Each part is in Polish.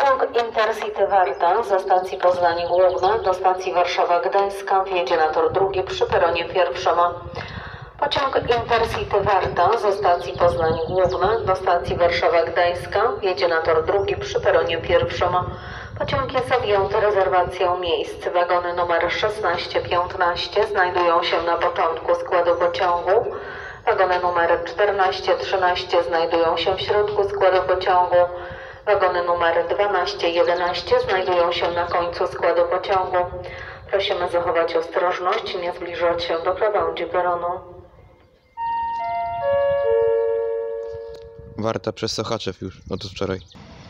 Pociąg Intercity Warta ze stacji Poznań Główna do stacji Warszawa-Gdańska wjedzie na tor drugi przy peronie pierwszym. Pociąg Intercity Warta ze stacji Poznań Główna do stacji Warszawa-Gdańska wjedzie na tor drugi przy peronie pierwszym. Pociąg jest objęty rezerwacją miejsc. Wagony numer 16-15 znajdują się na początku składu pociągu. Wagony numer 14-13 znajdują się w środku składu pociągu. Wagony numer 12-11 znajdują się na końcu składu pociągu. Prosimy zachować ostrożność i nie zbliżać się do krawędzi peronu. Warta przez Sochaczew już od wczoraj.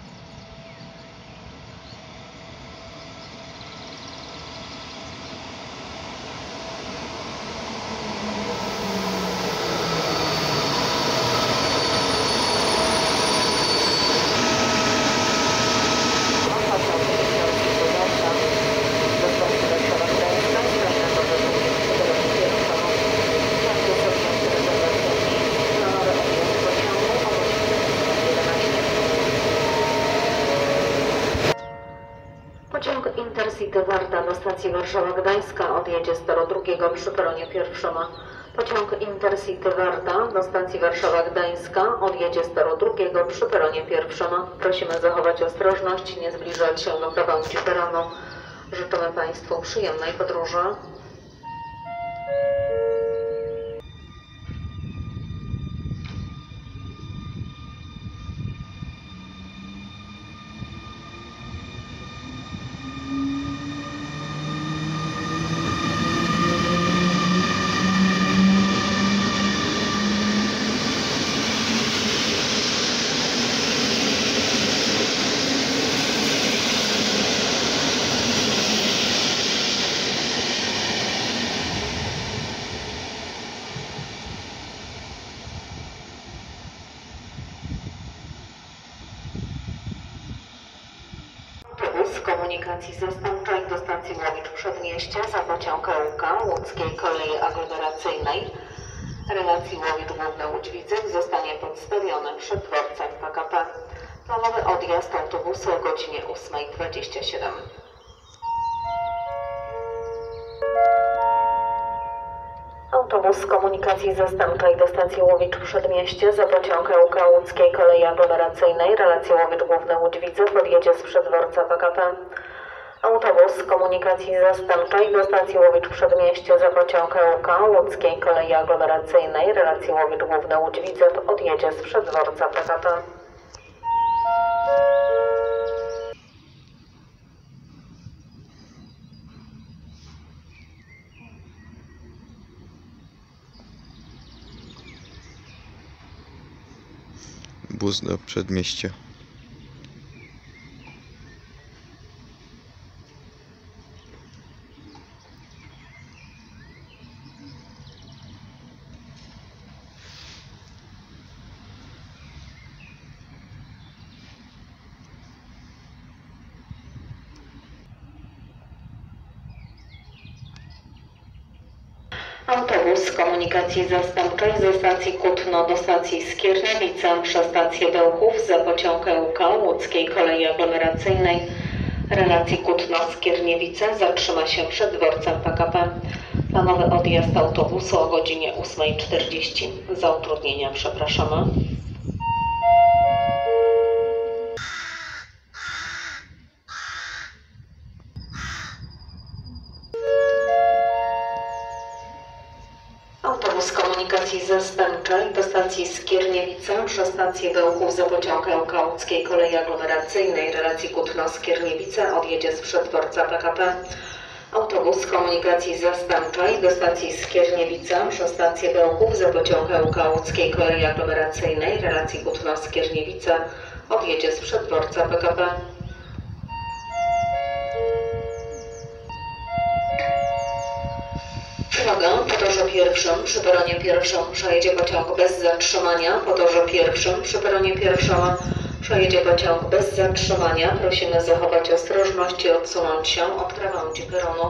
Pociąg Intercity Warta do stacji Warszawa-Gdańska odjedzie z toru drugiego przy peronie pierwszym. Pociąg Intercity Warta do stacji Warszawa-Gdańska odjedzie z toru drugiego przy peronie pierwszym. Prosimy zachować ostrożność i nie zbliżać się do krawędzi peronu. Życzymy Państwu przyjemnej podróży. Z komunikacji zastępczej do stacji Łowicz Przedmieście za pociąg Ełka Łódzkiej Kolei Aglomeracyjnej relacji Łowicz Główna Łódź-Widzew zostanie podstawiony przed dworcem PKP. Planowy odjazd autobusu o godzinie 8:27. Autobus z komunikacji zastępczej do stacji Łowicz Przedmieście za pociąg Ełka Łódzkiej Kolei Aglomeracyjnej relacji Łowicz Główna Łódź-Widzew odjedzie z przeddworca PKP. Autobus z komunikacji zastępczej do stacji Łowicz Przedmieście za pociąg Ełka Łódzkiej Kolei Aglomeracyjnej relacji Łowicz Główna Łódź-Widzew odjedzie z przeddworca PKP. Bus do Przedmieścia. Autobus z komunikacji zastępczej ze stacji Kutno do stacji Skierniewice przez stację Bełchów za pociąg Ełka Łódzkiej Kolei Aglomeracyjnej relacji Kutno-Skierniewice zatrzyma się przed dworcem PKP. Planowy odjazd autobusu o godzinie 8:40. Za utrudnienia przepraszamy. Autobus z komunikacji zastępczej do stacji Skierniewice przez stację Bełchów za pociąg Ełka Łódzkiej Kolei Aglomeracyjnej relacji Kutno-Skierniewice odjedzie z przeddworca PKP. Autobus z komunikacji zastępczej do stacji Skierniewice przez stację Bełchów za pociąg Ełka Łódzkiej Kolei Aglomeracyjnej relacji Kutno-Skierniewice odjedzie z przeddworca PKP. Uwaga, po torze pierwszym przy peronie pierwszym przejedzie pociąg bez zatrzymania. Po torze pierwszym przy peronie pierwszym przejedzie pociąg bez zatrzymania. Prosimy zachować ostrożność i odsunąć się od krawędzi peronu.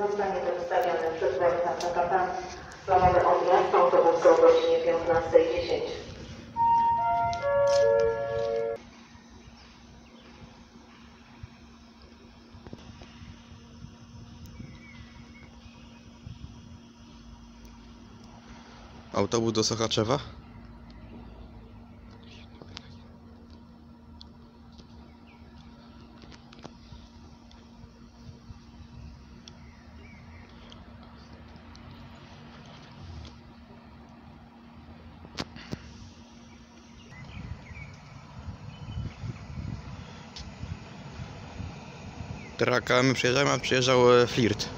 zostanie przedstawiony przed dworcem PKP. Planowy odjazd autobusu o godzinie 15:10. Autobus do Sochaczewa? Traka, my przyjeżdżamy, a przyjeżdżał Flirt.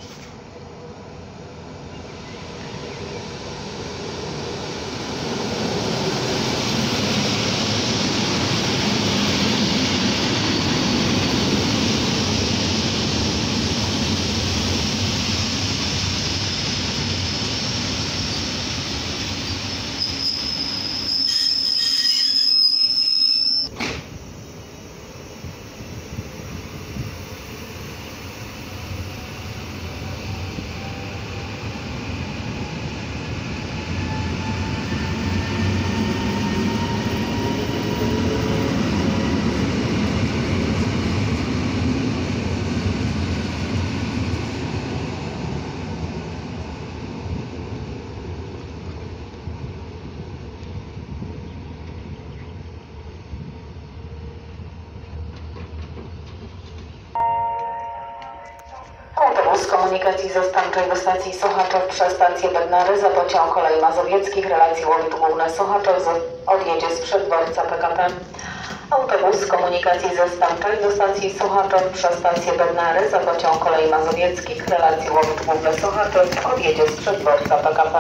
Autobus komunikacji zastępczej do stacji Sochaczew przez stację Bednary za pociąg kolei mazowieckich relacji Łowicz Główne Sochaczew odjedzie z przeddworca PKP. Autobus komunikacji zastępczej do stacji Sochaczew przez stację Bednary za pociąg kolei mazowieckich relacji Łowicz Główne Sochaczew odjedzie z przeddworca PKP.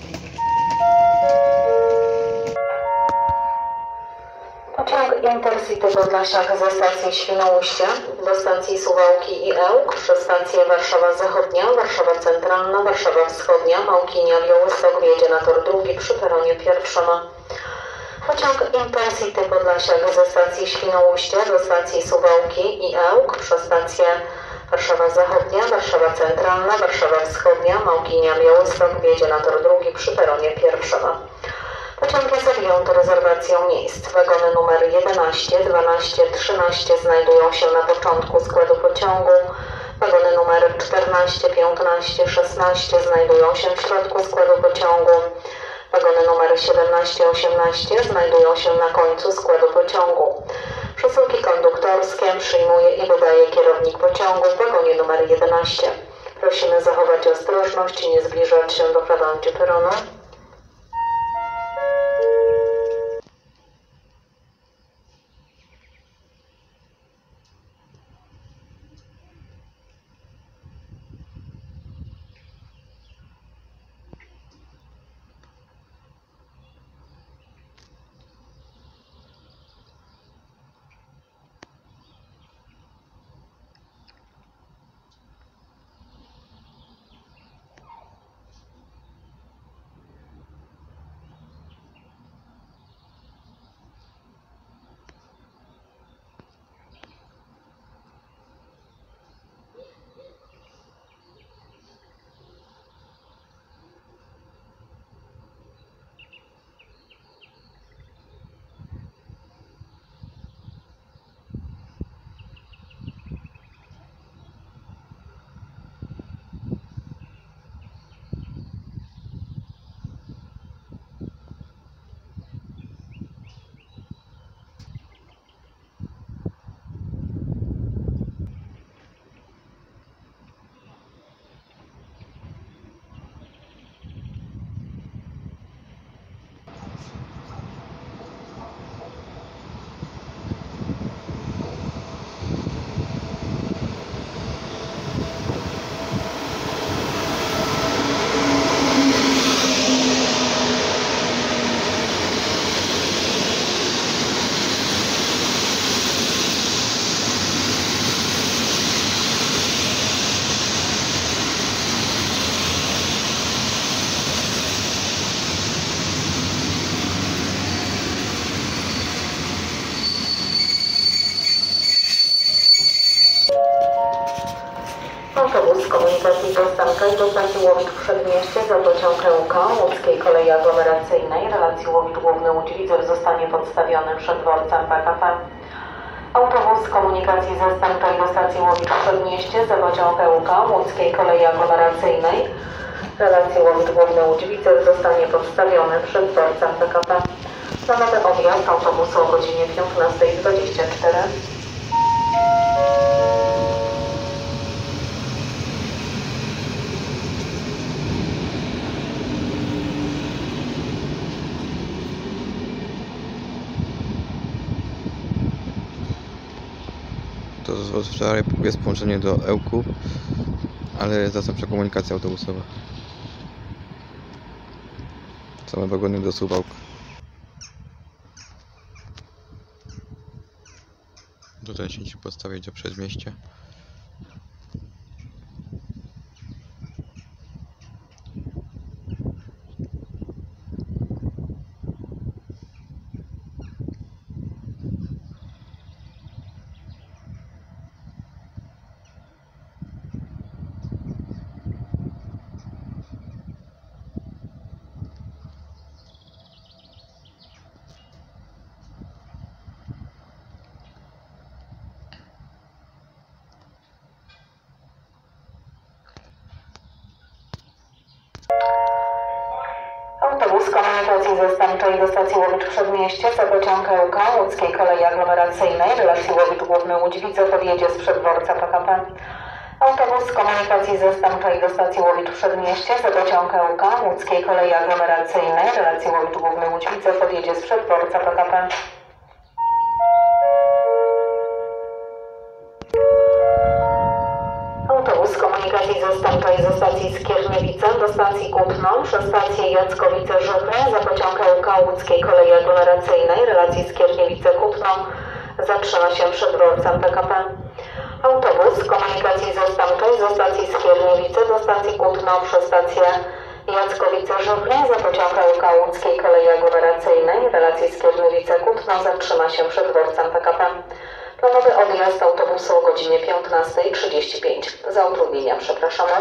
Pociąg Intercity Podlasiak ze stacji Świnoujście do stacji Suwałki i Ełk przez stację Warszawa Zachodnia, Warszawa Centralna, Warszawa Wschodnia, Małkinia, Białystok wjedzie na tor drugi przy peronie pierwszym. Pociąg Intercity Podlasiak ze stacji Świnoujście do stacji Suwałki i Ełk przez stację Warszawa Zachodnia, Warszawa Centralna, Warszawa Wschodnia, Małkinia, Białystok wjedzie na tor drugi przy peronie pierwszym. Pociąg jest objęty rezerwacją miejsc. Wagony numer 11, 12, 13 znajdują się na początku składu pociągu. Wagony numer 14, 15, 16 znajdują się w środku składu pociągu. Wagony numer 17, 18 znajdują się na końcu składu pociągu. Przesyłki konduktorskie przyjmuje i wydaje kierownik pociągu w wagonie numer 11. Prosimy zachować ostrożność i nie zbliżać się do krawędzi peronu. Autobus komunikacji Zastanka do stacji Łowicz Przedmieście za pociąg EUK Łódzkiej Kolei Aglomeracyjnej relacji Łowicz Główny Łódź-Widzew zostanie podstawiony przed dworcem PKP. Autobus komunikacji zastępczej do stacji Łowicz Przedmieście za pociąg EUK Łódzkiej Kolei Aglomeracyjnej relacji Łowicz Główny Łódź-Widzew zostanie podstawiony przed dworcem PKP. Planowy odjazd autobusu o godzinie 15:24. To od wczoraj jest połączenie do Ełku, ale zastępcza komunikacja autobusowa. Same wagony do Suwałk. Tutaj się postawić do Przedmieścia. Autobus komunikacji zastępczej do stacji Łowicz Przedmieście za pociąg EUK Łódzkiej Kolei Aglomeracyjnej relacji Łowicz Główny Łódź-Widzew odjedzie sprzed dworca PKP. Autobus komunikacji zastępczej do stacji Łowicz Przedmieście za pociąg EUK Łódzkiej Kolei Aglomeracyjnej relacji Łowicz Główny Łódź-Widzew odjedzie sprzed dworca PKP. Autobus komunikacji zastępczej ze stacji Skierniewice do stacji Kutno przez stację Jackowice-Żychy za pociąg EUK Łódzkiej Kolei Aglomeracyjnej relacji Skierniewice-Kutno zatrzyma się przed dworcem PKP. Autobus komunikacji zastępczej ze stacji Skierniewice do stacji Kutno przez stację Jackowice-Żychy za pociąg EUK Łódzkiej Kolei Aglomeracyjnej relacji Skierniewice-Kutno zatrzyma się przed dworcem PKP. Planowy odjazd autobusu o godzinie 15:35. Za utrudnienia przepraszamy.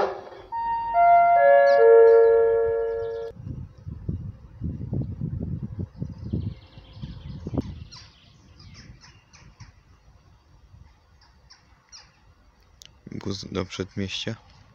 Guz do Przedmieścia.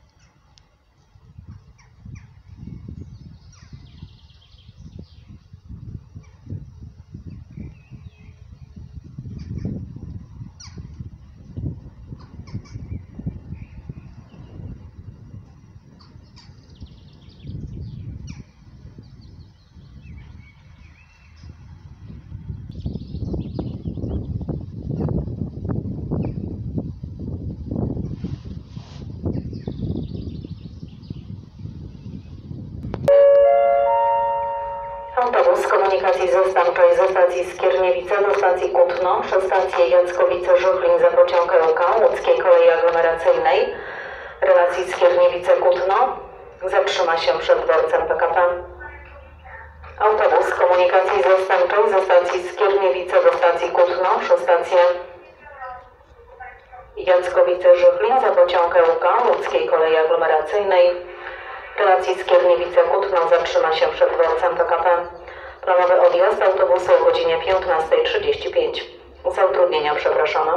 Autobus komunikacji zastępczej ze stacji Skierniewice do stacji Kutno przez stację Jackowice-Żychlin za pociąg EUK Łódzkiej Kolei Aglomeracyjnej relacji Skierniewice-Kutno zatrzyma się przed dworcem PKP. Autobus komunikacji zastępczej ze stacji Skierniewice do stacji Kutno przez stację Jackowice-Żychlin za pociąg EUK Łódzkiej Kolei Aglomeracyjnej relacji Skierniewice-Kutno zatrzyma się przed dworcem PKP. Planowy odjazd autobusu o godzinie 15:35. Za utrudnienia przepraszamy.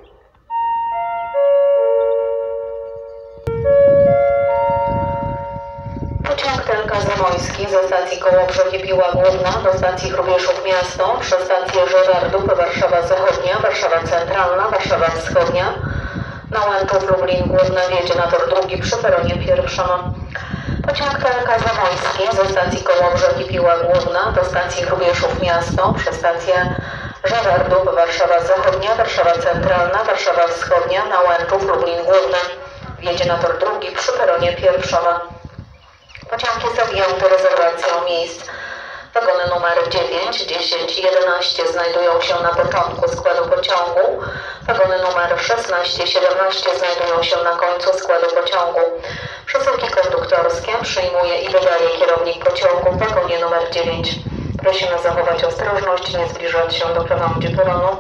Pociąg TLK Zamojski ze stacji Kołobrzeg Piła Główna do stacji Hrubieszów Miasto przez stację Żerardów Warszawa Zachodnia, Warszawa Centralna, Warszawa Wschodnia, Nałęczów Lublin Główna wjedzie na tor drugi przy peronie pierwszym. Pociąg TLK Zamojski ze stacji Kołobrzeg Piła Główna do stacji Hrubieszów Miasto przez stację Żerardów Warszawa Zachodnia, Warszawa Centralna, Warszawa Wschodnia, Nałęczów Lublin Główny wjedzie na tor drugi przy peronie pierwszym. Pociąg jest objęty rezerwacją miejsc. Wagony numer 9, 10 i 11 znajdują się na początku składu pociągu. Wagony numer 16 i 17 znajdują się na końcu składu pociągu. Przesyłki konduktorskie przyjmuje i wydaje kierownik pociągu w wagonie numer 9. Prosimy zachować ostrożność, nie zbliżać się do krawędzi peronu.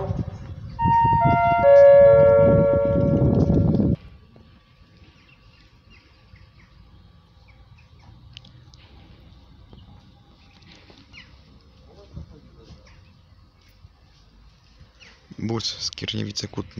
Bus Skierniewice-Kutno.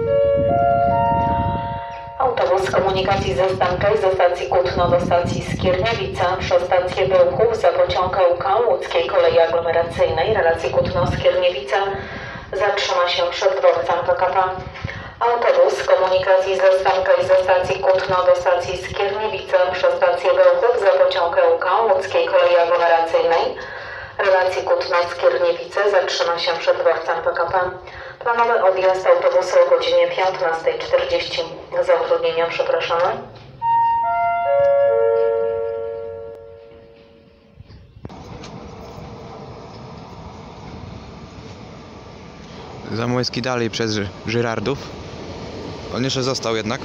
Autobus komunikacji zastępczej ze stacji Kutno do stacji Skierniewica przez stację Bełchów za pociąg ŁK Łódzkiej Kolei Aglomeracyjnej relacji Kutno-Skierniewica zatrzyma się przed dworcem PKP. Autobus komunikacji zastępczej ze stacji Kutno do stacji Skierniewica przez stację Bełchów za pociąg ŁK Łódzkiej Kolei Aglomeracyjnej relacji Kutno-Skierniewice zatrzyma się przed dworcem PKP. Planowy odjazd autobusu o godzinie 15:40. Za utrudnienia przepraszamy. Zamojski dalej przez Żyrardów. On jeszcze został jednak.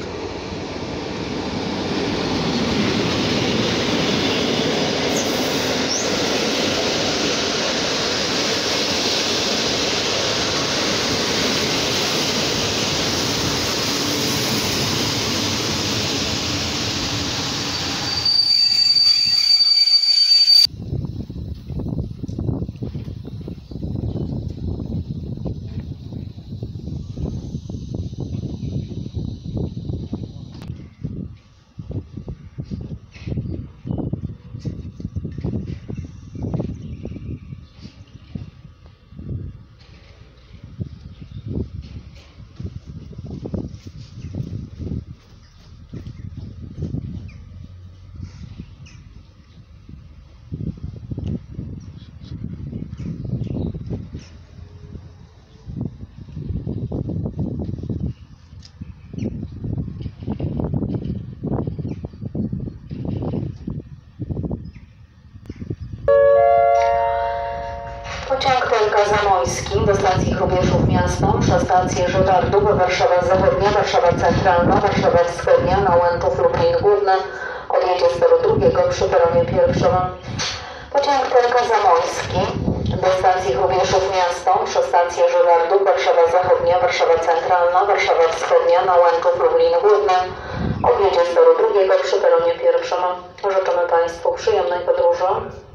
Pociąg TLK Zamojski do stacji Hrubieszów Miasto przez stację Żyrardów, Warszawa Zachodnia, Warszawa Centralna, Warszawa Wschodnia, Nałętów, Lublin Główny odjedzie z toru drugiego przy peronie pierwszym. Pociąg TLK Zamojski do stacji Hrubieszów Miasto przez stację Żyrardów, Warszawa Zachodnia, Warszawa Centralna, Warszawa Wschodnia, Nałętów, Lublin Główny odjedzie z toru drugiego przy peronie pierwszym. Życzymy Państwu przyjemnej podróży.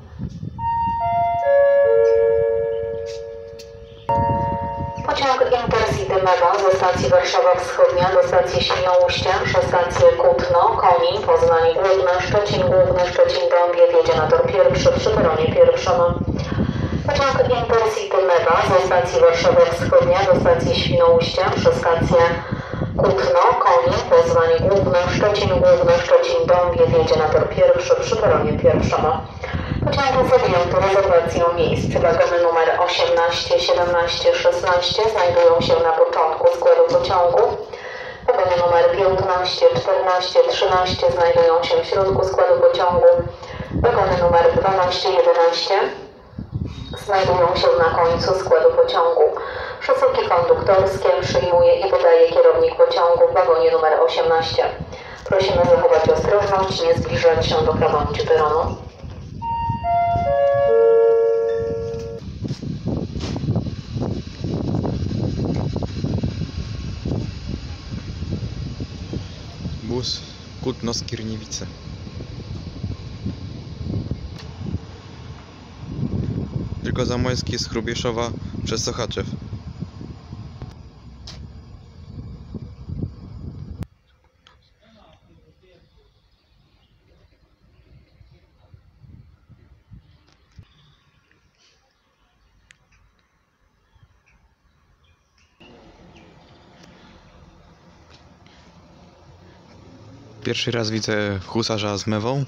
Pociąg Intercity Mega ze stacji Warszawa Wschodnia do stacji Świnoujście przez stację Kutno, Konin, Poznań Główny, Szczecin Główny, Szczecin-Dąbiew jedzie na tor pierwszy przy peronie pierwszym. Pociąg Intercity Mega ze stacji Warszawa Wschodnia do stacji Świnoujście przez stację Kutno, Konin, Poznań Główny, Szczecin Główny, Szczecin-Dąbiew jedzie na tor pierwszy przy peronie pierwszym. Pociągi zajęte rezerwacją miejsc. Wagony numer 18, 17, 16 znajdują się na początku składu pociągu. Wagony numer 15, 14, 13 znajdują się w środku składu pociągu. Wagony numer 12, 11 znajdują się na końcu składu pociągu. Przesyłki konduktorskie przyjmuje i podaje kierownik pociągu w wagonie numer 18. Prosimy zachować ostrożność, nie zbliżać się do krawędzi peronu. Bus Kutno-Skierniewice. Tylko Zamojski jest z Hrubieszowa przez Sochaczew. Pierwszy raz widzę husarza z mewą.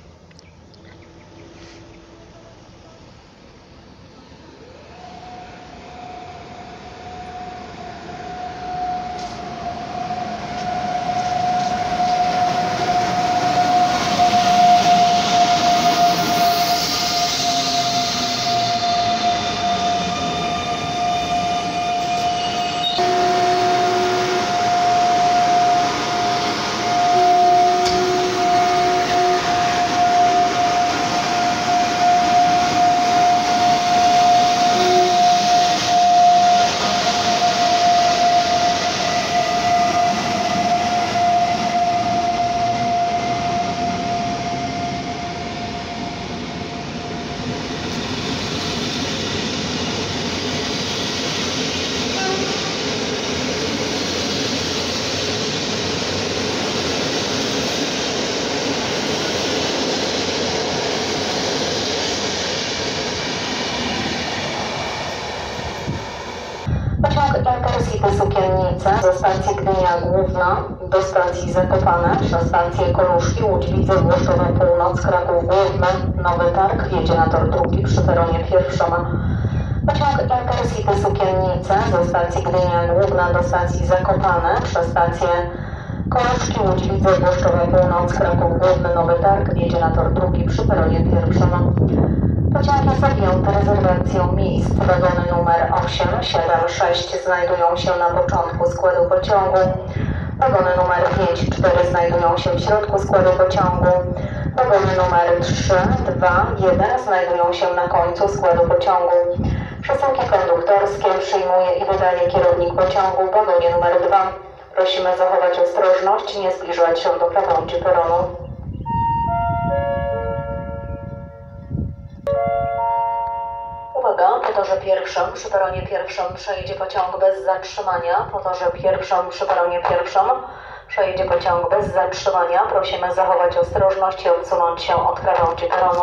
Intercity Sukiennice ze stacji Gdynia Główna do stacji Zakopane przez stację Koluszki, Łódź Widzew, Włoszczowa Północ, Kraków Główny, Nowy Targ wjedzie na tor drugi przy peronie pierwszym. Pociąg Intercity Sukiennice ze stacji Gdynia Główna do stacji Zakopane przez stację Koluszki, Łódź Widzew, Włoszczowa Północ, Kraków Główny, Nowy Targ wjedzie na tor drugi przy peronie pierwszym. Pociągi jest objęte rezerwacją miejsc. Wagony numer 8, 7, 6 znajdują się na początku składu pociągu. Wagony numer 5, 4 znajdują się w środku składu pociągu. Wagony numer 3, 2, 1 znajdują się na końcu składu pociągu. Przesyłki konduktorskie przyjmuje i wydaje kierownik pociągu w wagonie numer 2. Prosimy zachować ostrożność, nie zbliżać się do krawędzi peronu. Uwaga, po torze pierwszym przy peronie pierwszym przejedzie pociąg bez zatrzymania. Po torze pierwszym przy peronie pierwszym przejedzie pociąg bez zatrzymania. Prosimy zachować ostrożność i odsunąć się od krawędzi peronu.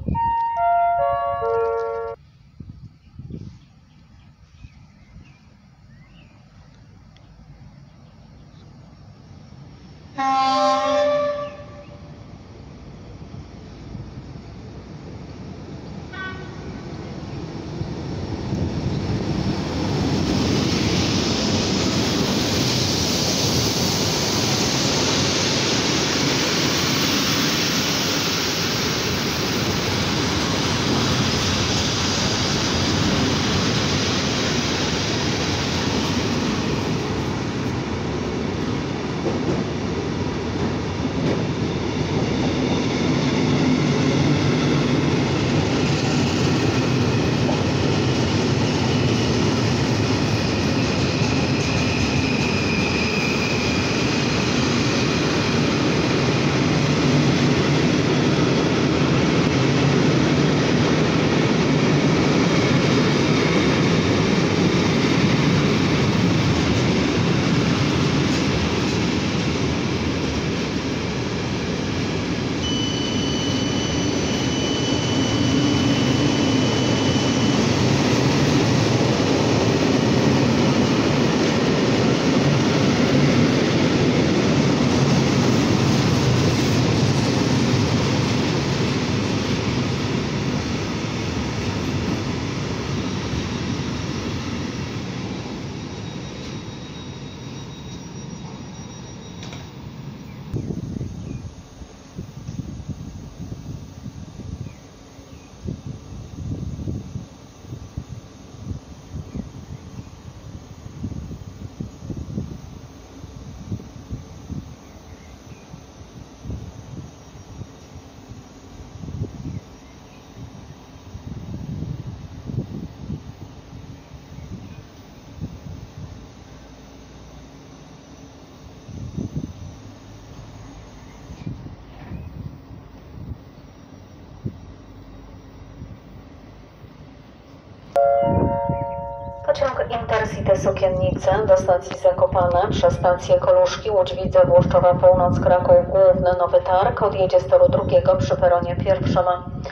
Pociąg Intercity Sukiennice do stacji Zakopane przez stację Koluszki, Łódź Widzew, Włoszczowa Północ, Kraków Główny, Nowy Targ odjedzie z toru drugiego przy peronie pierwszym.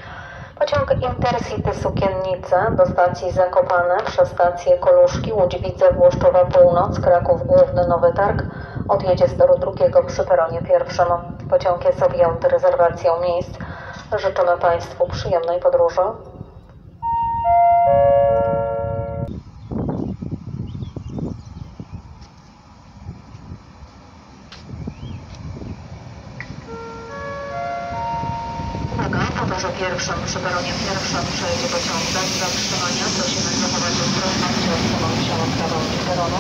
Pociąg Intercity Sukiennice do stacji Zakopane przez stację Koluszki, Łódź Widzew, Włoszczowa Północ, Kraków Główny, Nowy Targ odjedzie z toru drugiego przy peronie pierwszym. Pociąg jest objęty rezerwacją miejsc. Życzymy Państwu przyjemnej podróży. Po torze pierwszym przy peronie pierwszym przejedzie pociąg bez zatrzymania. Prosimy zachować ostrożność i odsunąć się od krawędzi peronu.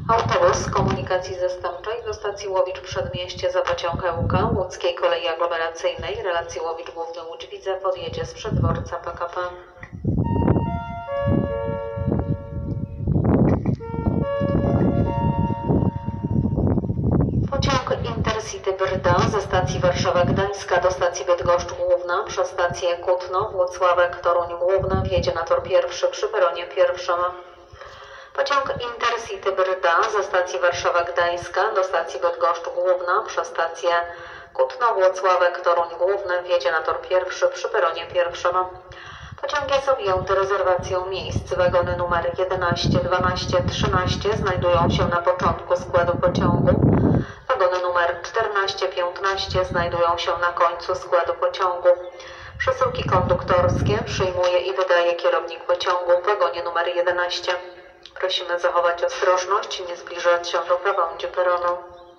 Autobus komunikacji zastępczej do stacji Łowicz Przedmieście za pociąg EUK Łódzkiej Kolei Aglomeracyjnej relacji Łowicz Główny Łódź Widzew odjedzie sprzed dworca PKP. Pociąg Intercity Brda ze stacji Warszawa-Gdańska do stacji Bydgoszcz Główna przez stację Kutno, Włocławek, Toruń Główny wjedzie na tor pierwszy przy peronie pierwszym. Pociąg Intercity Brda ze stacji Warszawa-Gdańska do stacji Bydgoszcz Główna przez stację Kutno, Włocławek, Toruń Główny wjedzie na tor pierwszy przy peronie pierwszym. Pociąg jest objęty rezerwacją miejsc. Wagony numer 11, 12, 13 znajdują się na początku składu pociągu. Wagony numer 14, 15 znajdują się na końcu składu pociągu. Przesyłki konduktorskie przyjmuje i wydaje kierownik pociągu w wagonie numer 11. Prosimy zachować ostrożność i nie zbliżać się do krawędzi peronu.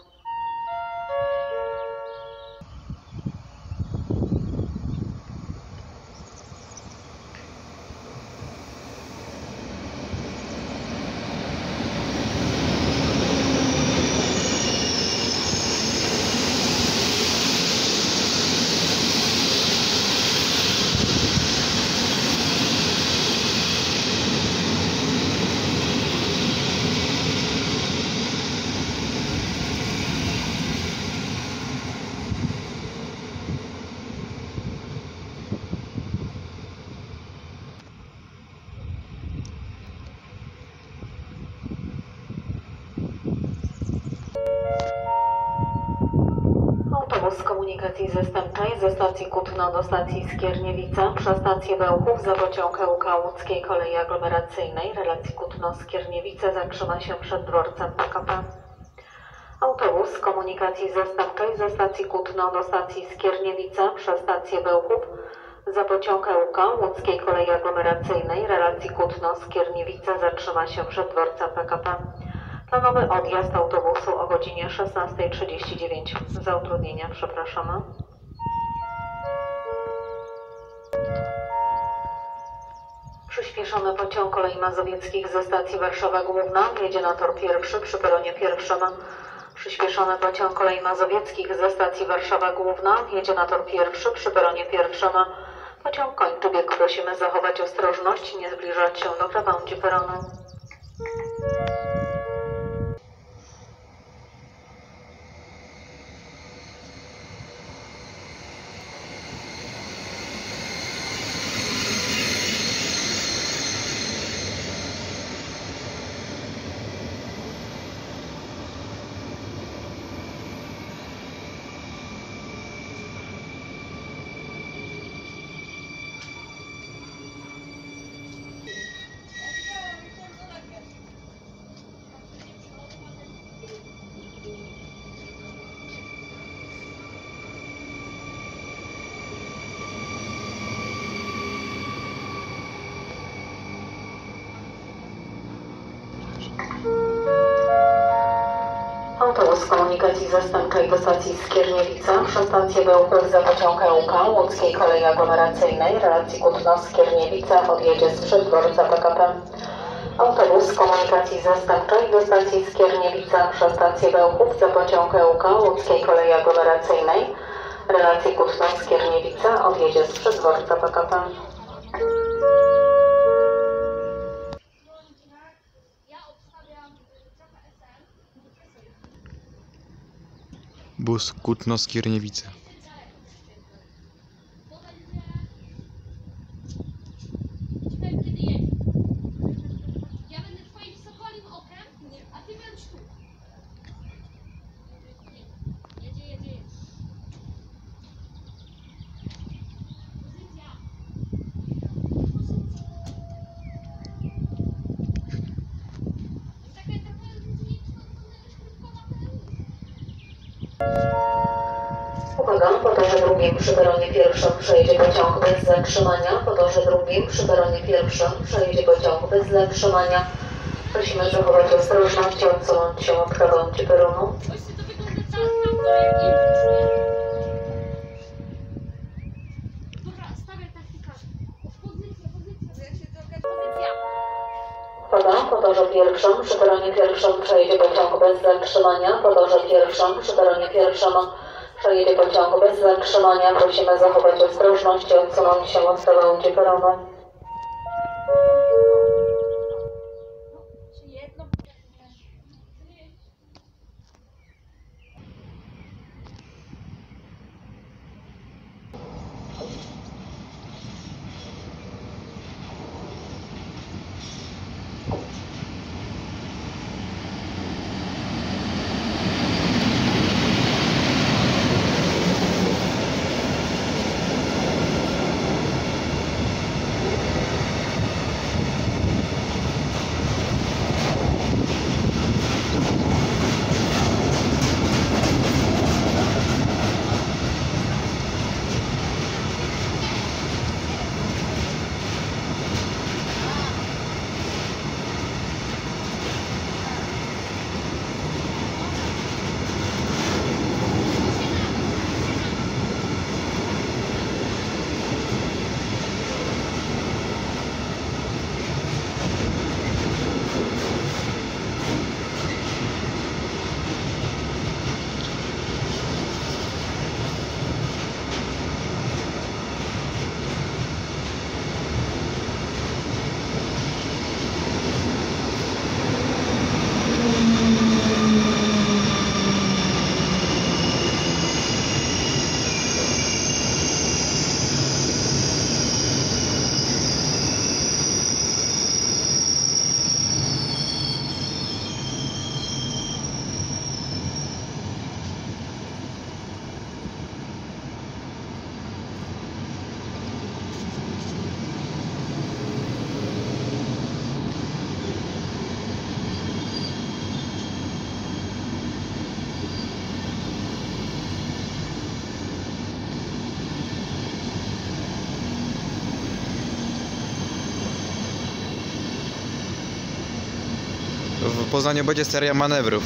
Autobus komunikacji zastępczej ze stacji Kutno do stacji Skierniewice przez stację Bełchów za pociąg EUK Łódzkiej Kolei Aglomeracyjnej relacji Kutno-Skierniewice zatrzyma się przed dworcem PKP. Autobus komunikacji zastępczej ze stacji Kutno do stacji Skierniewice przez stację Bełchów za pociąg EUK Łódzkiej Kolei Aglomeracyjnej relacji Kutno-Skierniewice zatrzyma się przed dworcem PKP. Planowy odjazd autobusu o godzinie 16:39. Za utrudnienia przepraszamy. Przyspieszony pociąg kolei mazowieckich ze stacji Warszawa Główna wjedzie na tor pierwszy przy peronie pierwszym. Przyspieszony pociąg kolei mazowieckich ze stacji Warszawa Główna wjedzie na tor pierwszy przy peronie pierwszym. Pociąg kończy bieg. Prosimy zachować ostrożność i nie zbliżać się do krawędzi peronu. Autobus komunikacji zastępczej do stacji Skierniewice przez stację Bełchów za pociąg EUK Łódzkiej Kolei Aglomeracyjnej relacji Kutno-Skierniewice odjedzie sprzed dworca PKP. Autobus komunikacji zastępczej do stacji Skierniewice przez stację Bełchów za pociąg EUK Łódzkiej Kolei Aglomeracyjnej relacji Kutno-Skierniewice odjedzie sprzed dworca PKP. Bus Kutno-Skierniewice. Ja będę twoim sokolim okiem, a ty będziesz tu. Jedzie. Pozycja. Taka trochę różniczna, Uwaga, po torze drugim przy peronie pierwszym przejedzie pociąg bez zatrzymania. Po torze drugim przy peronie pierwszym przejedzie pociąg bez zatrzymania. Prosimy zachować ostrożność i odsunąć się od krawędzi peronu. Właśnie to wygląda cały sprawdza jak nie. Dobra, stawiaj taktykę. Pozycja. Uwaga, po torze pierwszym przy peronie pierwszym przejedzie pociąg bez zatrzymania. Po torze pierwszym przy peronie pierwszym przejedzie pociąg bez zatrzymania. Prosimy zachować ostrożność i odsunąć się od krawędzi peronu. Czy jedno? W Poznaniu będzie seria manewrów.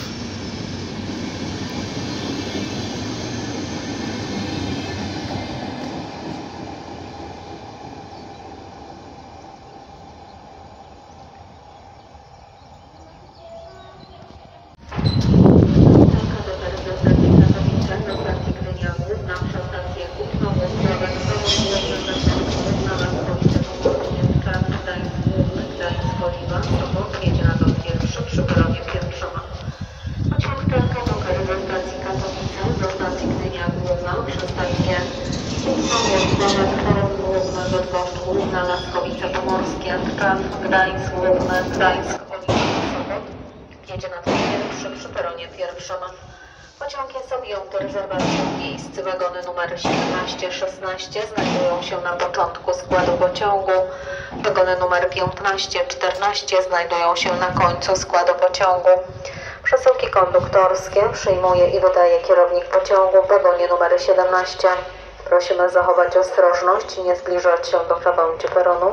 Główna Laskowice Pomorskie, Tczew, Gdańsk Główny, Gdańsk, Sobot. Jedzie na tor pierwszy przy peronie pierwszym. Pociąg jest objęty rezerwacją miejsc. Wagony numer 17-16 znajdują się na początku składu pociągu. Wagony numer 15-14 znajdują się na końcu składu pociągu. Przesyłki konduktorskie przyjmuje i wydaje kierownik pociągu w wagonie numer 17. Prosimy zachować ostrożność i nie zbliżać się do krawędzi peronu.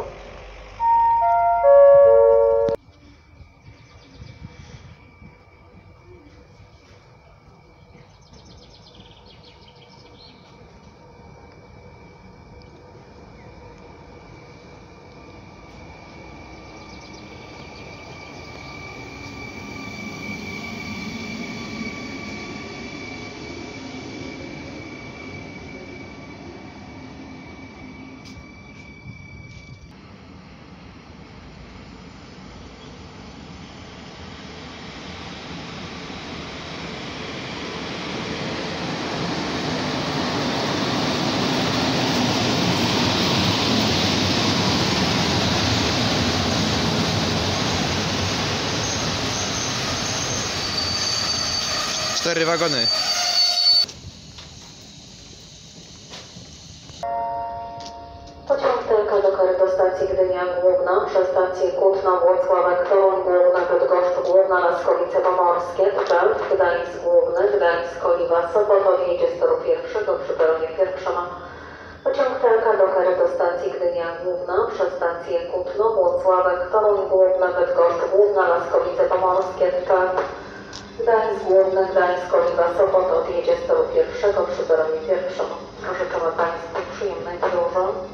Cztery wagony. Pociąg TK do stacji Gdynia Główna, przez stację Kutno, Włocławek, Toruń Główna, Bydgoszcz Główna, Laskowice Pomorskie, Tczew, Gdańsk Główny, Gdańsk, Oliwa, Sobot jedzie z toru pierwszego przy peronie pierwszym. Pociąg TK do stacji Gdynia Główna, przez stację Kutno, Włocławek, Toruń Główna, Bydgoszcz Główna, Laskowice Pomorskie, Tczew, Gdańsk Główny, Gdańsk, Oliwa, Sobot odjedzie z toru pierwszego przy peronie pierwszym. Życzymy Państwu przyjemnej podróży.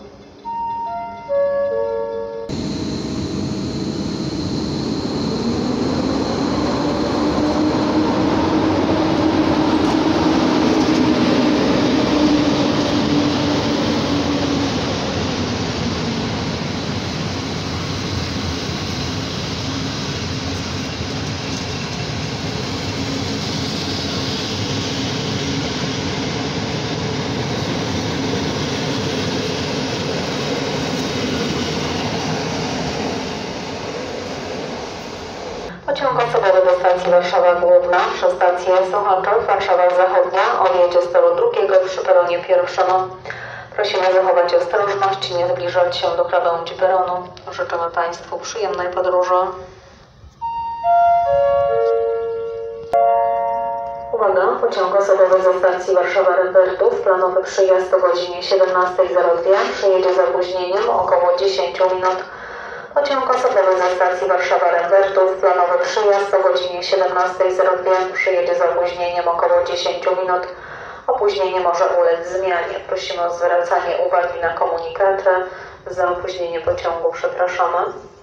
osobowy do stacji Warszawa Główna przez stację Sochaczew, Warszawa Zachodnia odjedzie z toru drugiego przy peronie pierwszym. Prosimy zachować ostrożność i nie zbliżać się do krawędzi peronu. Życzymy Państwu przyjemnej podróży. Uwaga, pociąg osobowy ze stacji Warszawa-Rembertów, planowy przyjazd o godzinie 17:02, przyjedzie z opóźnieniem około 10 minut. Pociąg osobowy ze stacji Warszawa-Rembertów, planowy przyjazd o godzinie 17:02, przyjedzie z opóźnieniem około 10 minut. Opóźnienie może ulec zmianie. Prosimy o zwracanie uwagi na komunikaty. Za opóźnienie pociągu przepraszamy.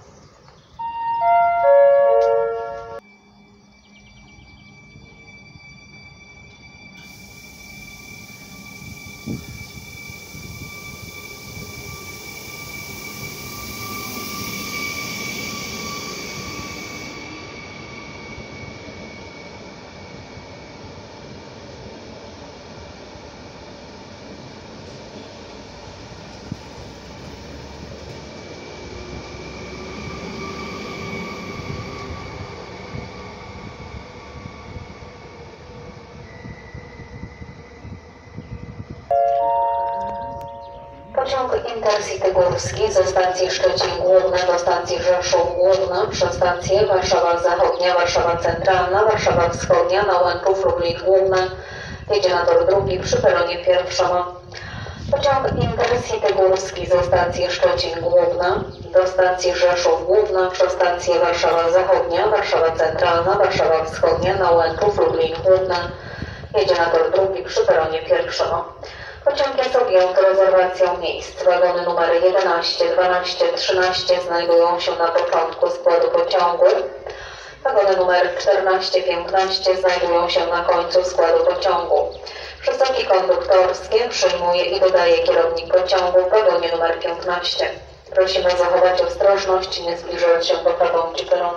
Pociąg Intercity Górski ze stacji Szczecin Główny do stacji Rzeszów Główny przez stację Warszawa Zachodnia, Warszawa Centralna, Warszawa Wschodnia, Nałęczów, Lublin Główny jedzie na tor drugi przy peronie pierwszym. Pociąg Intercity Górski ze stacji Szczecin Główny do stacji Rzeszów Główny przez stację Warszawa Zachodnia, Warszawa Centralna, Warszawa Wschodnia, Nałęczów, Lublin Główny jedzie na tor drugi przy peronie pierwszym. Pociąg jest objęty rezerwacją miejsc. Wagony numery 11, 12, 13 znajdują się na początku składu pociągu. Wagony numer 14, 15 znajdują się na końcu składu pociągu. Przesyłki konduktorskie przyjmuje i dodaje kierownik pociągu w wagonie numer 15. Prosimy zachować ostrożność i nie zbliżać się do krawędzi peronu.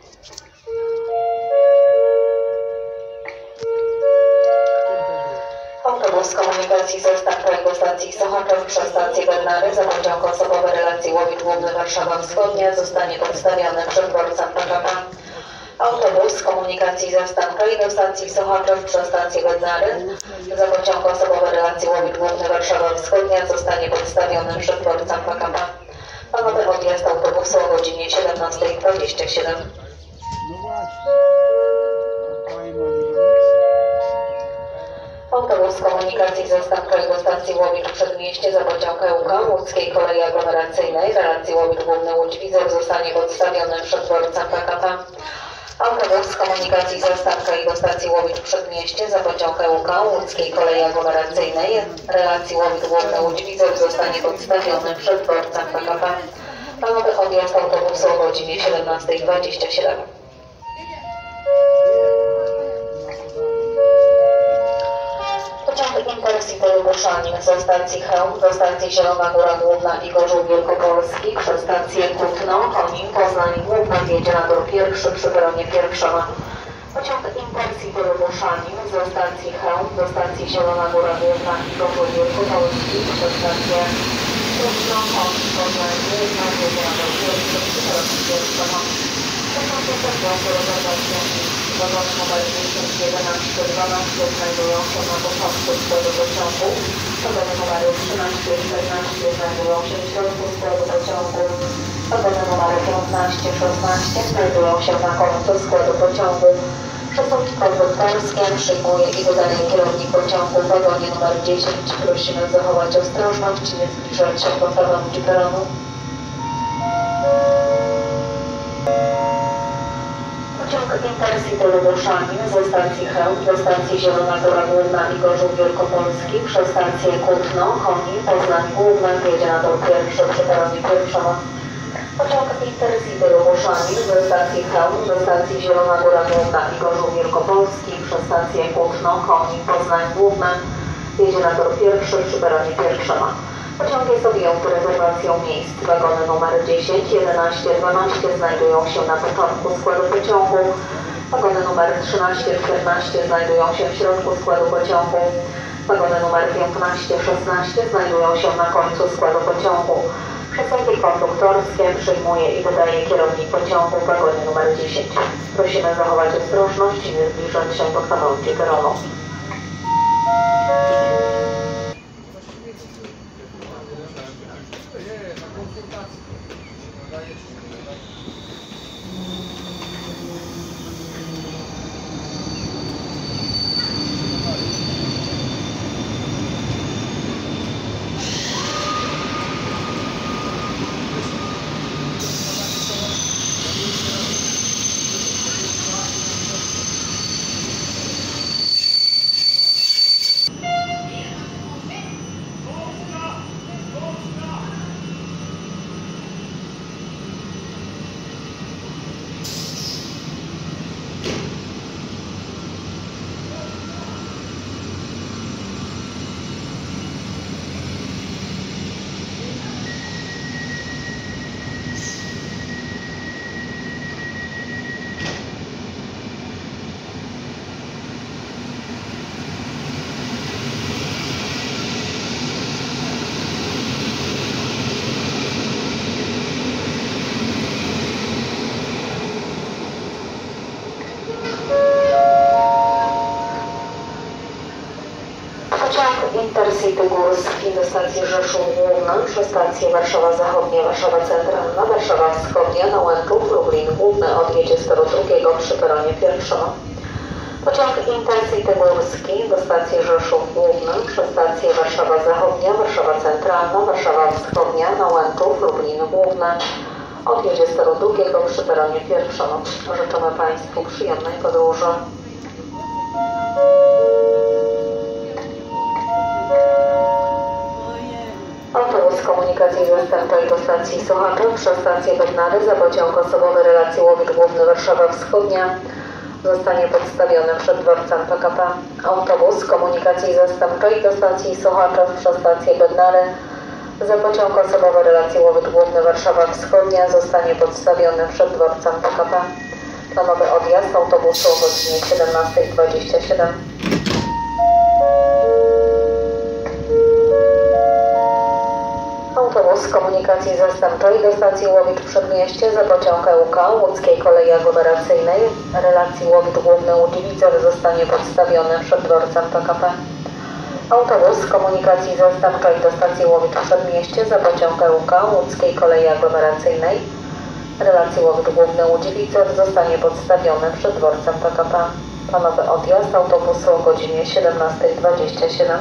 Autobus komunikacji zastępczej do stacji Sochaczew przez stację Bednary za pociąg osobowy relacji Łowicz Główny Warszawa Wschodnia zostanie podstawiony przed dworcem PKP. Autobus komunikacji zastępczej do stacji Sochaczew przez stację Bednary za pociąg osobowy relacji Łowicz Główny Warszawa Wschodnia zostanie podstawiony przed dworcem PKP. Planowy odjazd autobusu o godzinie 17:27. Autobus komunikacji zastępczej do stacji Łowicz Przedmieście za pociąg EUK Łódzkiej Kolei Aglomeracyjnej relacji Łowicz Główny Łódź Widzew zostanie podstawiony przed dworcem PKP. Autobus komunikacji zastępczej do stacji Łowicz Przedmieście za pociąg EUK Łódzkiej Kolei Aglomeracyjnej relacji Łowicz Główny Łódź Widzew zostanie podstawiony przed dworcem PKP. Planowy odjazd autobusu o godzinie 17:27. Pociąg Intercity Lubuszanin ze stacji Chełm do stacji Zielona Góra Główna i Gorzów Wielkopolski przez stację Kutno, Konin, Poznań Główna jedzie na tor pierwszy przy peronie pierwszym. Pociąg Intercity Lubuszanin ze stacji Chełm do stacji Zielona Góra Główna i Gorzów Wielkopolski przez stację Kutno, Konin, Poznań Główna jedzie na tor pierwszy przy peronie pierwszym. Pociąg jest objęty rezerwacją wagon numer 10, 11, 12 znajdują się na początku składu pociągu. Wagony numery 13, 14 znajdują się w środku składu pociągu. Wagony numery 15, 16 znajdują się na końcu składu pociągu. Przesyłki konduktorskie przyjmuje i dodaje kierownik pociągu w wagonie numer 10. Prosimy zachować ostrożność i nie zbliżać się do krawędzi peronu. Pociąg Intercity Lubuszanin ze stacji Chełm do stacji Zielona Góra Główna i Gorzów Wielkopolski przez stację Kutno, Konin, Poznań Główna jedzie na tor pierwszy przy peronie pierwszym. Pociąg Intercity Lubuszanin ze stacji Chełm do stacji Zielona Góra Główna i Gorzów Wielkopolski przez stację Kutno, Konin, Poznań Główna jedzie na tor pierwszy przy peronie pierwszym. Pociąg jest objęty rezerwacją miejsc. Wagony numer 10, 11, 12 znajdują się na początku składu pociągu. Wagony numer 13, 14 znajdują się w środku składu pociągu. Wagony numer 15, 16 znajdują się na końcu składu pociągu. Przesyłki konduktorskie przyjmuje i wydaje kierownik pociągu w wagonie numer 10. Prosimy zachować ostrożność i nie zbliżać się do krawędzi peronu. Pociąg Intercity Górski do stacji Rzeszów Główna, przy stacji Warszawa Zachodnia, Warszawa Centralna, Warszawa Wschodnia na Łęczów, Lublin Główny odjedzie z toru drugiego przy peronie pierwszym. Pociąg Intercity Górski do stacji Rzeszów Główny, przy stacji Warszawa Zachodnia, Warszawa Centralna, Warszawa Wschodnia na Łęczów, Lublin Główny odjedzie z toru drugiego przy peronie pierwszym. Życzymy Państwu przyjemnej podróży. Autobus komunikacji zastępczej do stacji Sochaczew przez stację Bednary za pociąg osobowy relacji Łowicz Główny Warszawa Wschodnia zostanie podstawiony przed dworcem PKP. Autobus komunikacji zastępczej do stacji Sochaczew przez stację Bednary za pociąg osobowy relacji Łowicz Główny Warszawa Wschodnia zostanie podstawiony przed dworcem PKP. Planowy odjazd autobusu o godzinie 17:27. Autobus komunikacji zastępczej do stacji Łowicz Przedmieście za pociąg EUK Łódzkiej Kolei Aglomeracyjnej relacji Łowicz Główny Łudziwice zostanie podstawiony przed dworcem PKP. Autobus komunikacji zastępczej do stacji Łowicz Przedmieście za pociąg EUK Łódzkiej Kolei Aglomeracyjnej relacji Łowicz Główny Łudziwice zostanie podstawiony przed dworcem PKP. Planowy odjazd autobusu o godzinie 17:27.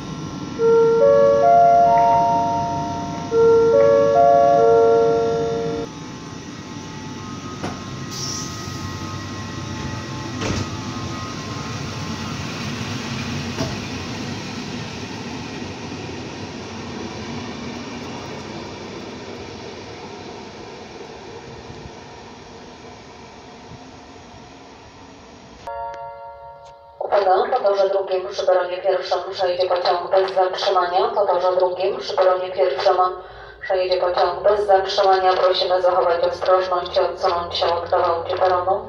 Po torze drugim przy peronie pierwszym przejedzie pociąg bez zatrzymania. Po torze drugim przy peronie pierwszym przejedzie pociąg bez zatrzymania. Prosimy zachować ostrożność i odsunąć się od krawędzi peronu.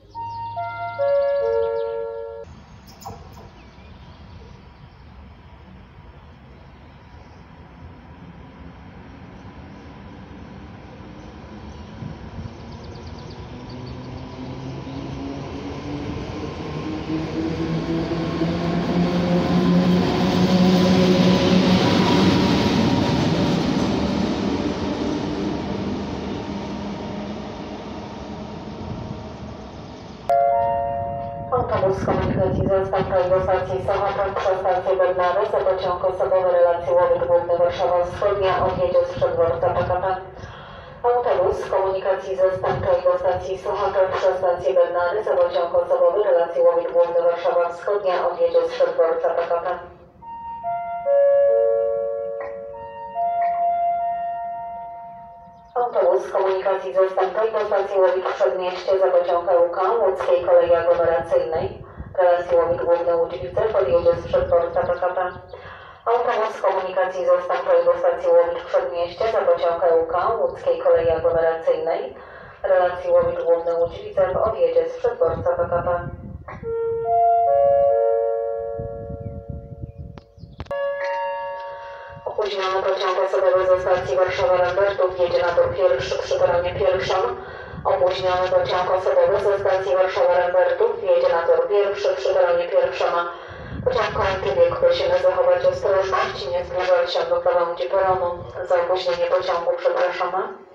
Autobus komunikacji zastępczej do stacji Sochaczew przez stację Bednary za pociąg osobowy relacji Łowicz Główny Warszawa Wschodnia odjedzie z przeddworca PKP. Autobus komunikacji zastępczej do stacji Sochaczew przez stację Bednary za pociąg osobowy relacji Łowicz Główny Warszawa Wschodnia odjedzie z przeddworca PKP. Autobus komunikacji zastępczej do stacji Łowicz Przedmieście za pociąg EUK Łódzkiej Kolei Aglomeracyjnej relacji Łowicz Główny Łudziwice podjedzie z przeddworca PKP. Autobus komunikacji zastępczej do stacji Łowicz Przedmieście za pociąg EUK Łódzkiej Kolei Aglomeracyjnej relacji Łowicz Główny Łudziwice odjedzie z przeddworca PKP. Opóźniony pociąg osobowy ze stacji Warszawa-Lembertów jedzie na tor pierwszy przy peronie pierwszym. Opóźniony pociąg osobowy ze stacji Warszawa-Lembertów jedzie na tor pierwszy przy peronie pierwszym. Pociąg kończy bieg. Prosimy zachować ostrożność i nie zbliżać się do krawędzi peronu. Za opóźnienie pociągu przepraszamy.